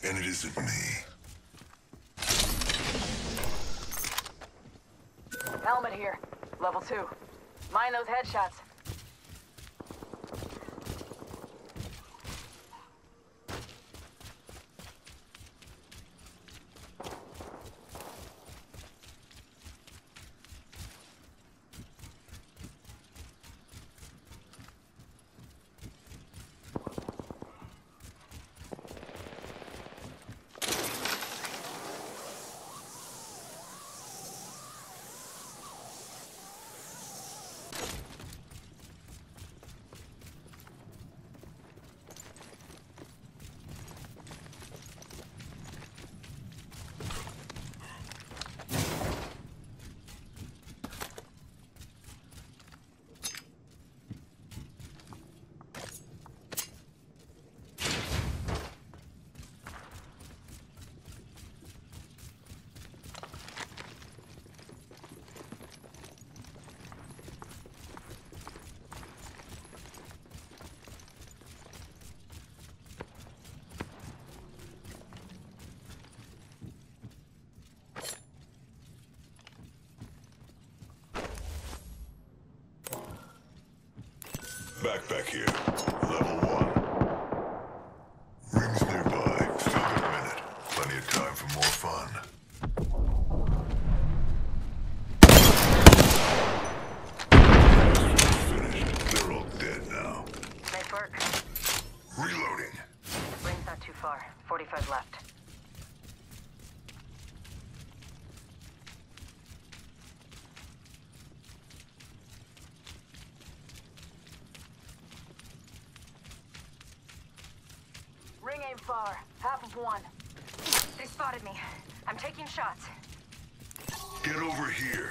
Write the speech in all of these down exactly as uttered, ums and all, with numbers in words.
And it isn't me. Helmet here. Level two. Mind those headshots. Backpack here. Level one. Rings nearby. Still got a minute. Plenty of time for more fun. Finished. They're all dead now. Nice work. Reloading. Ring's not too far. forty-five left. Ring ain't far. Half of one. They spotted me. I'm taking shots. Get over here.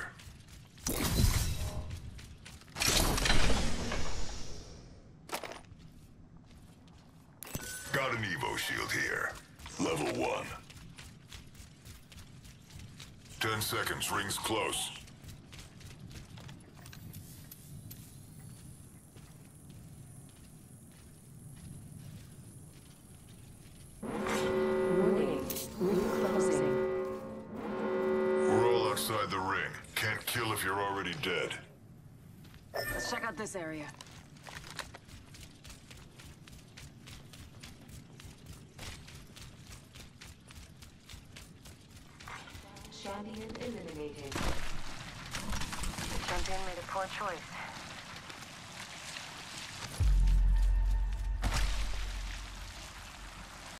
Got an Evo shield here. Level one. Ten seconds. Ring's close. Warning. Ring closing. We're all outside the ring. Can't kill if you're already dead. Let's check out this area. Champion eliminated. Champion made a poor choice.